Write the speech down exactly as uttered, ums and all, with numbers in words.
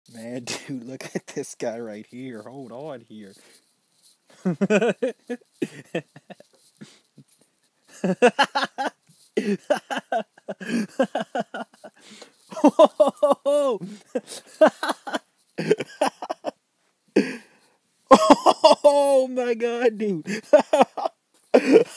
Man, dude, look at this guy right here. Hold on here. Oh, oh my God, dude.